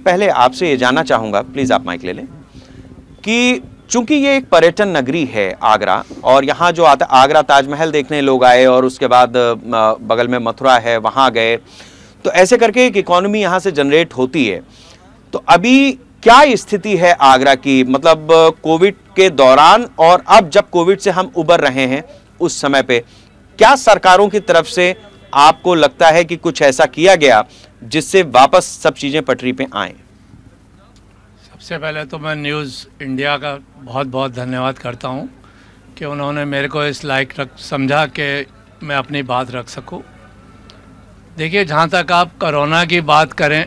पहले आपसे ये जानना चाहूँगा, प्लीज़ आप माइक ले लें, कि चूंकि ये एक पर्यटन नगरी है आगरा, और यहाँ जो आता आगरा ताजमहल देखने लोग आए और उसके बाद बगल में मथुरा है वहाँ गए, तो ऐसे करके एक इकोनॉमी यहाँ से जनरेट होती है। तो अभी क्या स्थिति है आगरा की, मतलब कोविड के दौरान और अब जब कोविड से हम उबर रहे हैं उस समय पे क्या सरकारों की तरफ से आपको लगता है कि कुछ ऐसा किया गया जिससे वापस सब चीजें पटरी पे आए? सबसे पहले तो मैं न्यूज़ इंडिया का बहुत बहुत धन्यवाद करता हूं कि उन्होंने मेरे को इस लायक समझा कि मैं अपनी बात रख सकूं। देखिए, जहां तक आप कोरोना की बात करें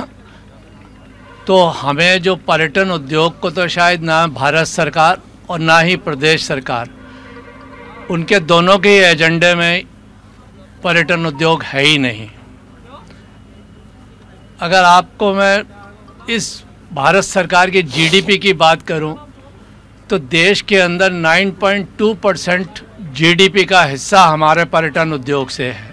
तो हमें जो पर्यटन उद्योग को तो शायद ना भारत सरकार और ना ही प्रदेश सरकार, उनके दोनों के एजेंडे में पर्यटन उद्योग है ही नहीं। अगर आपको मैं इस भारत सरकार की जीडीपी की बात करूं तो देश के अंदर 9.2% जीडीपी का हिस्सा हमारे पर्यटन उद्योग से है।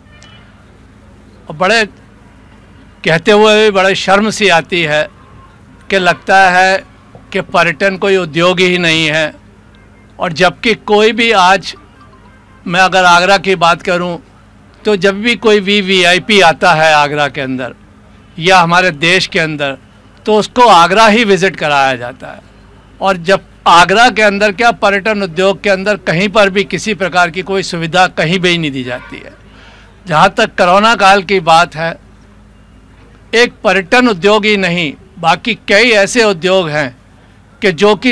और बड़े कहते हुए भी बड़े शर्म सी आती है कि लगता है कि पर्यटन कोई उद्योग ही नहीं है। और जबकि कोई भी आज, मैं अगर आगरा की बात करूं तो जब भी कोई वीवीआईपी आता है आगरा के अंदर या हमारे देश के अंदर, तो उसको आगरा ही विज़िट कराया जाता है। और जब आगरा के अंदर क्या, पर्यटन उद्योग के अंदर कहीं पर भी किसी प्रकार की कोई सुविधा कहीं भी नहीं दी जाती है। जहाँ तक कोरोना काल की बात है, एक पर्यटन उद्योग ही नहीं, बाकी कई ऐसे उद्योग हैं कि जो कि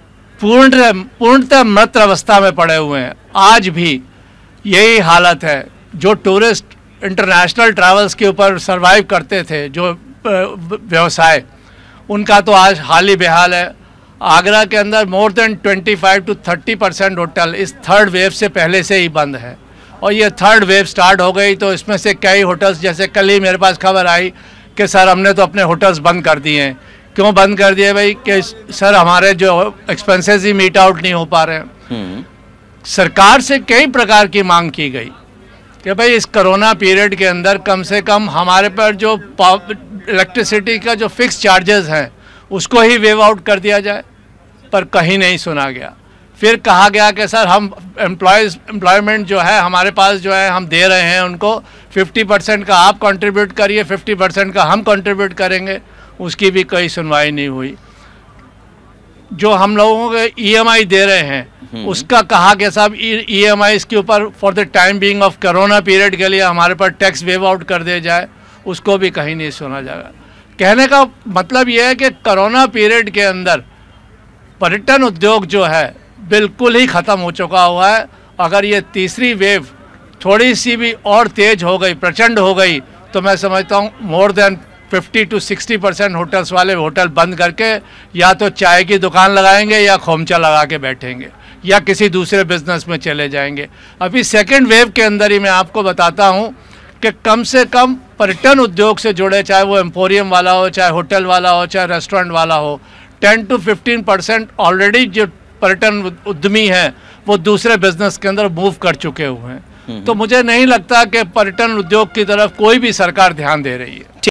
पूर्णतः मृत अवस्था में पड़े हुए हैं। आज भी यही हालत है। जो टूरिस्ट इंटरनेशनल ट्रैवल्स के ऊपर सरवाइव करते थे, जो व्यवसाय, उनका तो आज हाल ही बेहाल है। आगरा के अंदर मोर देन 25 to 30% होटल इस थर्ड वेव से पहले से ही बंद है। और ये थर्ड वेव स्टार्ट हो गई तो इसमें से कई होटल्स, जैसे कल ही मेरे पास खबर आई कि सर हमने तो अपने होटल्स बंद कर दिए हैं। क्यों बंद कर दिए भाई? कि सर हमारे जो एक्सपेंसेस ही मीट आउट नहीं हो पा रहे हैं। सरकार से कई प्रकार की मांग की गई कि भाई इस कोरोना पीरियड के अंदर कम से कम हमारे पर जो इलेक्ट्रिसिटी का जो फिक्स चार्जेस हैं उसको ही वेव आउट कर दिया जाए, पर कहीं नहीं सुना गया। फिर कहा गया कि सर हम एम्प्लॉयमेंट जो है हमारे पास जो है हम दे रहे हैं उनको, 50% का आप कंट्रीब्यूट करिए, 50% का हम कंट्रीब्यूट करेंगे। उसकी भी कोई सुनवाई नहीं हुई। जो हम लोगों को ईएमआई दे रहे हैं उसका कहा गया साहब ईएमआई इसके ऊपर for the time being of corona period के लिए हमारे पर टैक्स वेव आउट कर दिया जाए, उसको भी कहीं नहीं सुना जाएगा। कहने का मतलब यह है कि कोरोना पीरियड के अंदर पर्यटन उद्योग जो है बिल्कुल ही ख़त्म हो चुका हुआ है। अगर ये तीसरी वेव थोड़ी सी भी और तेज़ हो गई, प्रचंड हो गई, तो मैं समझता हूँ मोर देन 50 to 60% होटल्स वाले होटल बंद करके या तो चाय की दुकान लगाएंगे या खोमचा लगा के बैठेंगे या किसी दूसरे बिजनेस में चले जाएंगे। अभी सेकेंड वेव के अंदर ही मैं आपको बताता हूँ कि कम से कम पर्यटन उद्योग से जुड़े, चाहे वो एम्पोरियम वाला हो, चाहे होटल वाला हो, चाहे रेस्टोरेंट वाला हो, 10 to 15% ऑलरेडी जो पर्यटन उद्यमी हैं वो दूसरे बिजनेस के अंदर मूव कर चुके हुए हैं। तो मुझे नहीं लगता कि पर्यटन उद्योग की तरफ कोई भी सरकार ध्यान दे रही है।